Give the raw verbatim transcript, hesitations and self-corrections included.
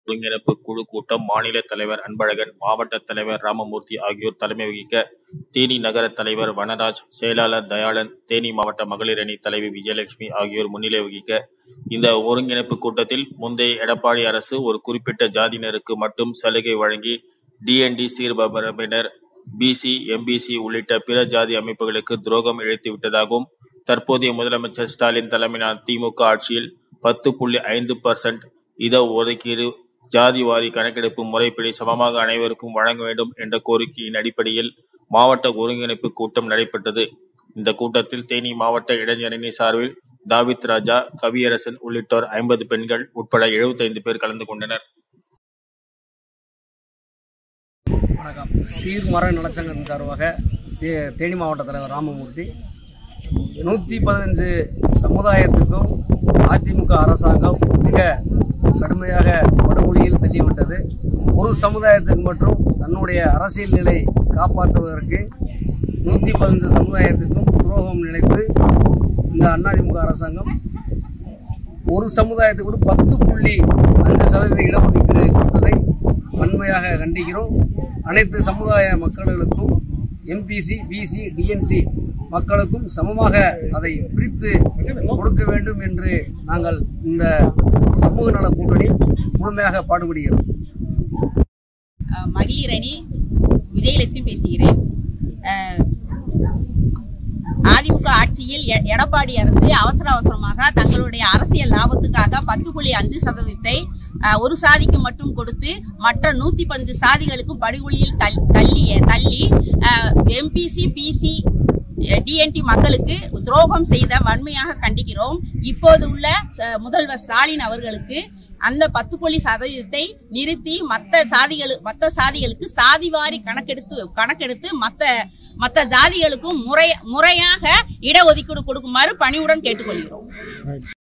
ஒருங்கிணைப்பு குழு கூட்டம் மாநில தலைவர் அன்பழகன், மாவட்ட தலைவர் ராமமூர்த்தி ஆகியோர் தலைமை வகிக்க, தேனி நகர தலைவர் வனராஜ், செயலாளர் தயாளன், தேனி மாவட்ட மகளிர் அணி தலைவி விஜயலட்சுமி ஆகியோர் முன்னிலை வகிக்க, இந்த ஒருங்கிணைப்பு கூட்டத்தில் முந்தைய எடப்பாடி அரசு ஒரு குறிப்பிட்ட ஜாதியினருக்கு மட்டும் சலுகை வழங்கி டிஎன்டி சிறுபான்மையினர், பிசி, எம்பிசி உள்ளிட்ட பிற ஜாதி அமைப்புகளுக்கு துரோகம் இழைத்து விட்டதாகவும், தற்போதைய முதலமைச்சர் ஸ்டாலின் தலைமையிலான திமுக ஆட்சியில் பத்து புள்ளி ஐந்து பர்சன்ட் இட ஒதுக்கீடு ஜாதி வாரி கணக்கெடுப்பு முறைப்படி சமமாக அனைவருக்கும் வழங்க வேண்டும் என்ற கோரிக்கையின் அடிப்படையில் மாவட்ட ஒருங்கிணைப்பு கூட்டம் நடைபெற்றது. இந்த கூட்டத்தில் தேனி மாவட்ட இளைஞரணி சார்பில் தாவித் ராஜா, கவியரசன் உள்ளிட்டோர் ஐம்பது பெண்கள் உட்பட எழுபத்தி ஐந்து பேர் கலந்து கொண்டனர். வணக்கம். சீர்மர நலச்சங்கத்தின் சார்பாக தேனி மாவட்ட தலைவர் ராமமூர்த்தி, நூற்றி பதினஞ்சு சமுதாயத்துக்கும் அதிமுக அரசாங்கம் மிக கடுமையாக படுகொலியில் தள்ளிவிட்டது. ஒரு சமுதாயத்துக்கு மற்றும் தன்னுடைய அரசியல் நிலை காப்பாற்றுவதற்கு நூற்றி பதினஞ்சு சமுதாயத்துக்கும் துரோகம் நினைத்து இந்த அதிமுக அரசாங்கம் ஒரு சமுதாயத்துக்கு பத்து புள்ளி அஞ்சு சதவீத இடஒதுக்கீடு கொடுத்ததை வன்மையாக கண்டிக்கிறோம். அனைத்து சமுதாய மக்களுக்கும் எம்பிசி, பிசி, டிஎன்சி மக்களுக்கும் சமமாக அதை பிரித்து கொடுக்க வேண்டும் என்று நாங்கள் இந்த சமூக நல கூட்டணி முழுமையாக பாடுபடுகிறோம். மகளிர் அணி விஜயலட்சுமி பேசுகிறேன். அதிமுக ஆட்சியில் எடப்பாடி அரசு அவசர அவசரமாக தங்களுடைய அரசியல் லாபத்துக்காக பத்து புள்ளி அஞ்சு சதவீதத்தை ஒரு சாதிக்கு மட்டும் கொடுத்து மற்ற நூத்தி பதினஞ்சு சாதிகளுக்கும் படுகொலியில் தள்ளிய தள்ளி எம்பிசி, பிசி, டிஎன்டி மக்களுக்கு துரோகம் செய்த வன்மையாக கண்டிக்கிறோம். இப்போது உள்ள முதல்வர் ஸ்டாலின் அவர்களுக்கு அந்த பத்து புள்ளி சதவீதத்தை நிறுத்தி மற்ற சாதிகள் மற்ற சாதிகளுக்கு சாதிவாரி கணக்கெடுத்து கணக்கெடுத்து மற்ற மற்ற ஜாதிகளுக்கும் முறை முறையாக இடஒதுக்கீடு கொடுக்குமாறு பணிவுடன் கேட்டுக்கொள்கிறோம்.